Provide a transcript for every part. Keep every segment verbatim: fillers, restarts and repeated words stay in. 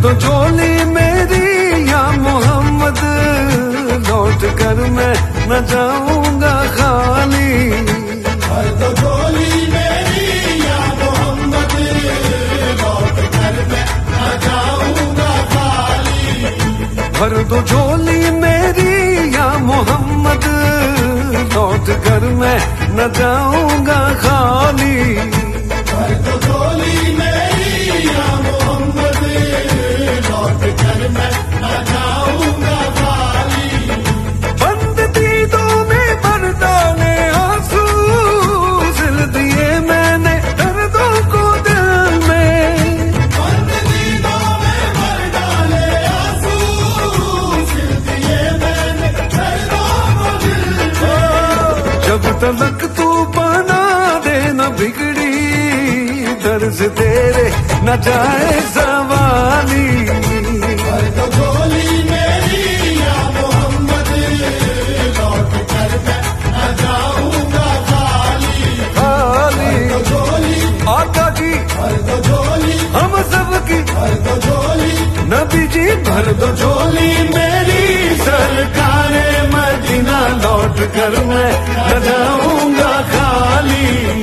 दो झोली मेरी या मोहम्मद, लौट कर मैं न जाऊंगा खाली। भर दो झोली मेरी या मोहम्मद, लौट कर मैं न जाऊंगा खाली। भर दो झोली मेरी या मोहम्मद, लौट कर मैं न जाऊंगा खाली। भर दो झोली मेरी या मोहम्मद, लौट कर मैं न जाऊंगा खाली। बंद दीदों में भर डाले आंसू, सिल दिए मैंने दर्दों को दिल में। बंद दीदों में भर डाले आंसू, सिल दिए मैंने दर्दों को दिल में। जब तलक तू बना दे न बिगड़ी, दर्द तेरे न जाए सवाली। भर दो झोली मेरी या मोहम्मद, लौट कर मैं न जाऊंगा खाली। खाली भर दो झोली आका जी, भर दो झोली हम सब की, भर दो झोली नबी जी भर दो झोली मेरी। सरकारे मदीना लौट कर मैं न जाऊंगा खाली।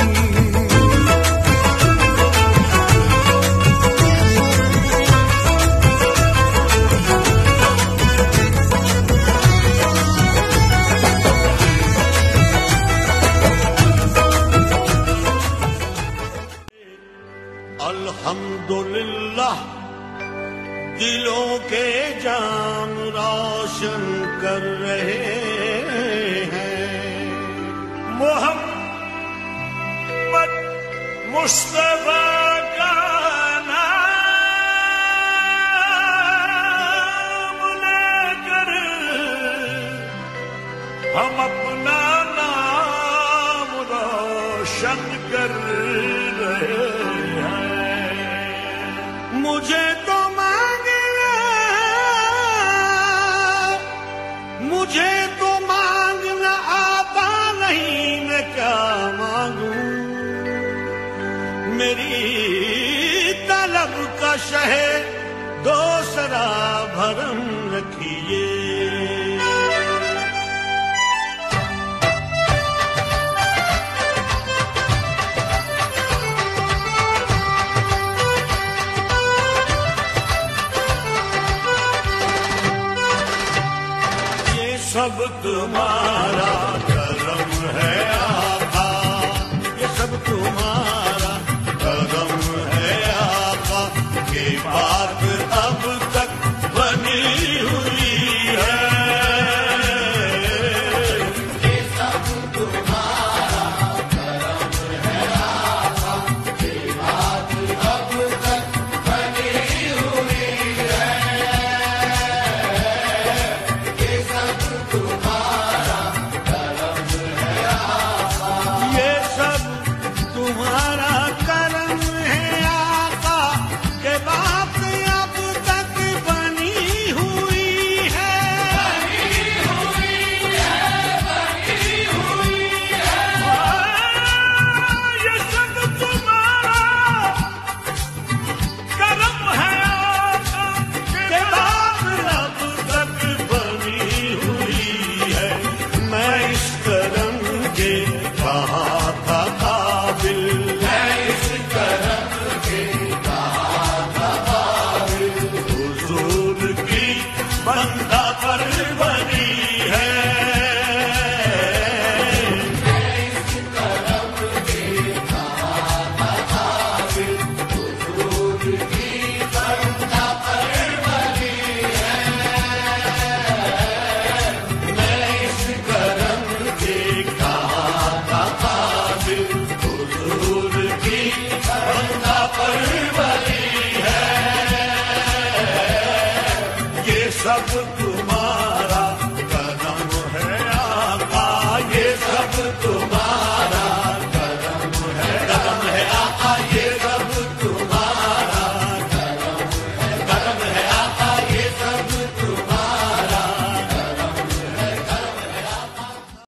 अल्हम्दुलिल्लाह दिलों के जाम रोशन कर रहे हैं। मोहम्मद मुस्तफा का नाम लेकर हम अपना नाम रोशन कर रहे हैं। मुझे तो मांगना, मुझे तो मांगना आता नहीं, मैं क्या मांगूं। मेरी तलब का शह दूसरा भरम